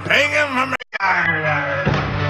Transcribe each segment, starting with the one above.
Take him from the guy.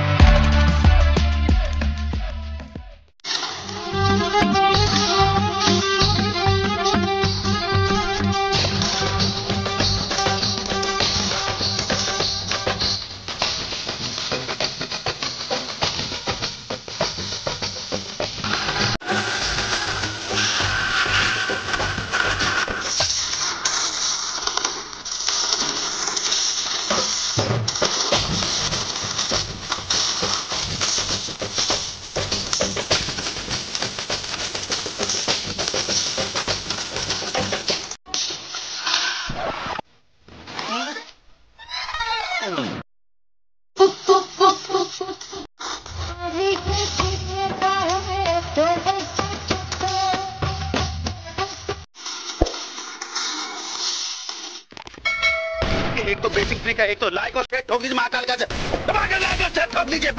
एक तो basic trick है, एक तो लाइक और शेयर ठोक दीजिए महाकाल का दबाकर लाइक और शेयर ठोक दीजिए।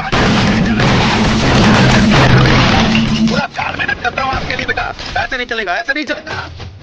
पूरा 4 मिनट करता हूँ आपके लिए बेटा, ऐसे नहीं चलेगा, ऐसे नहीं चलेगा।